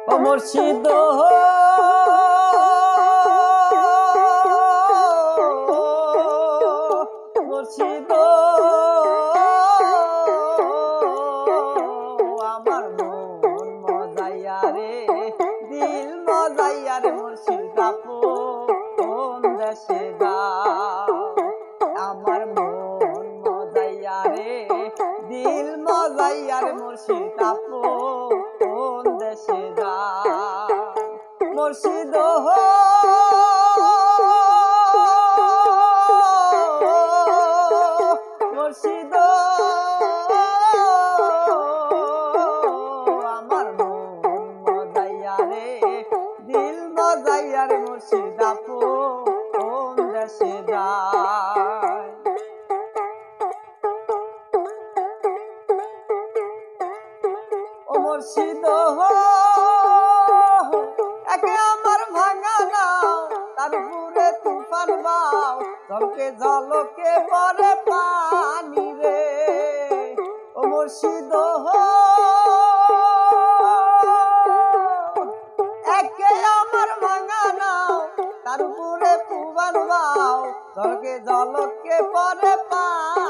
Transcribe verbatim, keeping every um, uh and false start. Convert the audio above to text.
ও মুর্শিদ মুর্শিদ আমার মন মজাইয়া রে দিল মজাইয়া রে মুর্শিদ আপন দেশে যাও আমার মন মজাইয়া রে দিল মজাইয়া রে মুর্শিদ আপন দেশে যাও মুর্শিদ মুর্শিদ আমার মন মজাইয়া রে দিল মজাইয়া রে মুর্শিদ আপন দেশে যায় ও মুর্শিদ একে আমার ভাঙা নাও তার উপরে তুফান বাও ঝলকে ঝলকে পরে পানি রে ও মুর্শিদ একে আমার ভাঙা নাও তার উপরে তুফান বাও ঝলকে ঝলকে পরে পানি